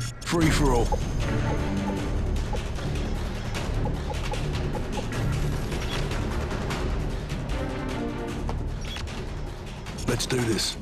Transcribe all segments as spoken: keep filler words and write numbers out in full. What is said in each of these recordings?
Free for all. Let's do this.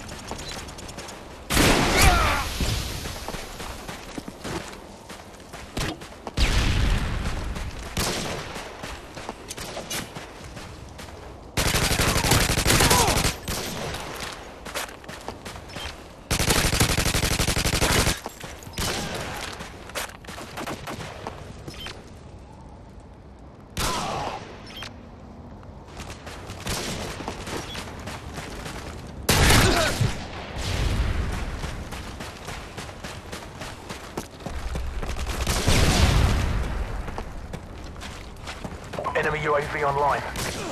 Enemy U A V online.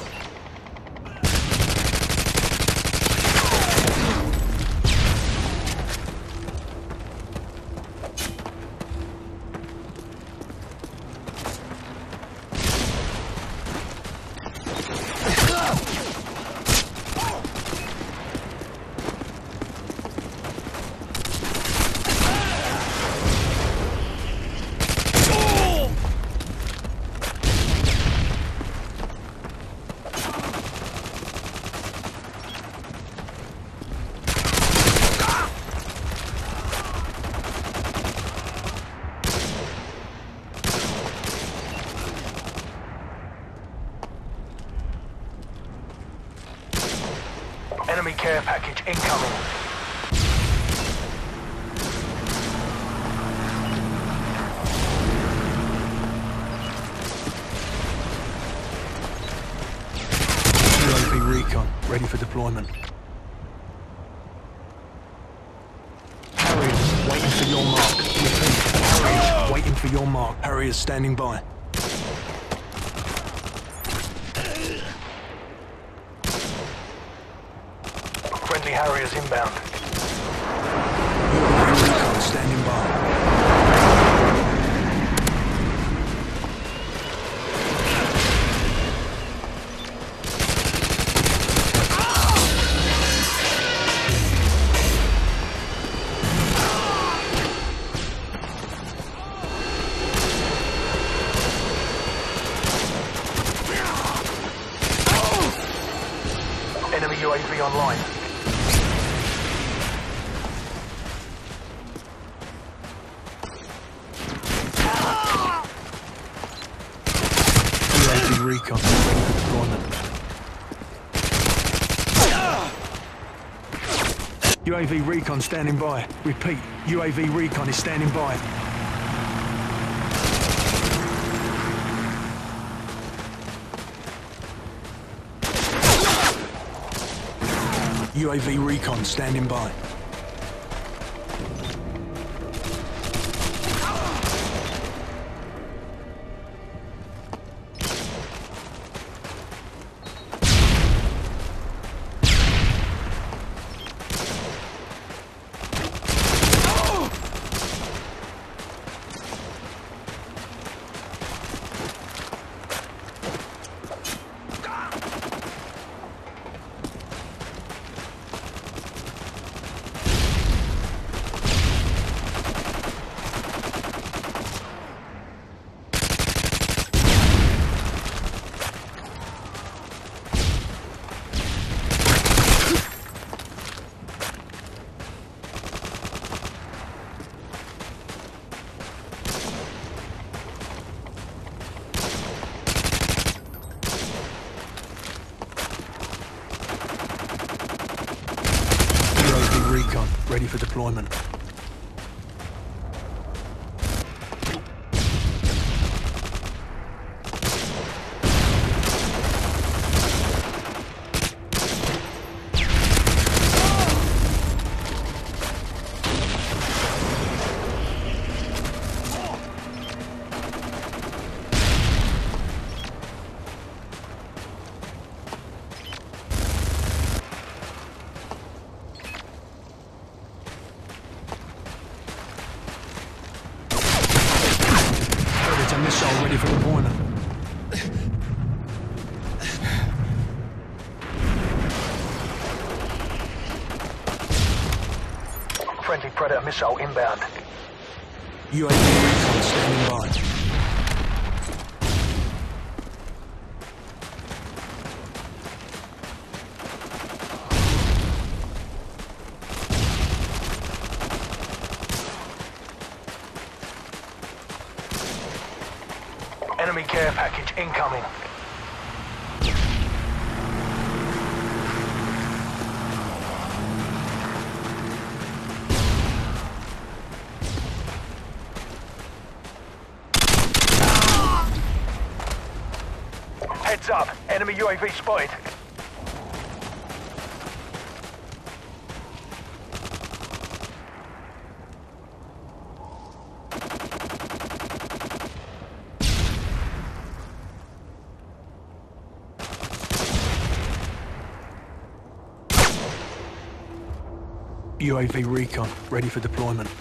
Enemy care package incoming. U A V recon, ready for deployment. Harriers, waiting for your mark. Repeat, Harriers, waiting for your mark. Harriers standing by. Friendly Harriers inbound. U A V recon standing by. Enemy U A V online. U A V recon, ready for deployment. U A V recon standing by. Repeat, U A V recon is standing by. U A V recon standing by. Recon, ready for deployment. Missile ready for deployment. Friendly Predator missile inbound. U A V recon standing by. Enemy care package incoming. Heads up, enemy U A V spotted. U A V recon, ready for deployment.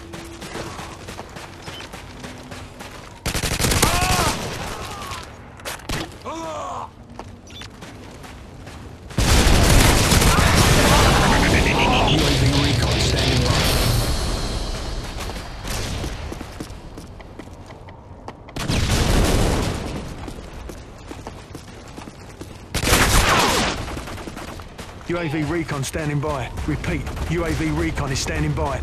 U A V recon standing by. U A V recon standing by. Repeat, U A V recon is standing by.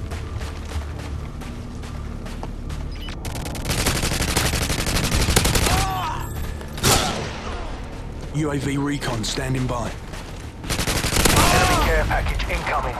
U A V recon standing by. Enemy care package incoming.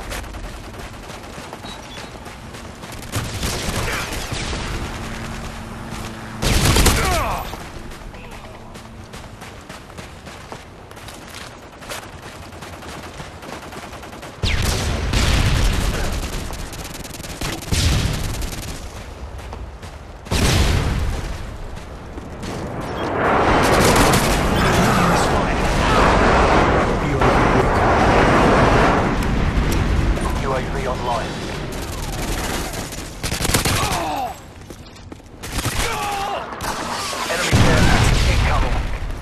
U A V online. Enemy care package incoming.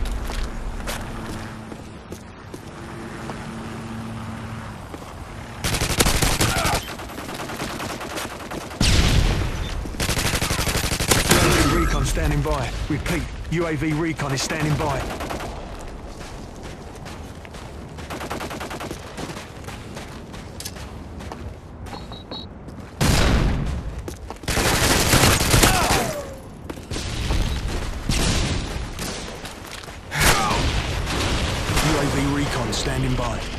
U A V recon standing by. Repeat, U A V recon is standing by. U A V recon standing by.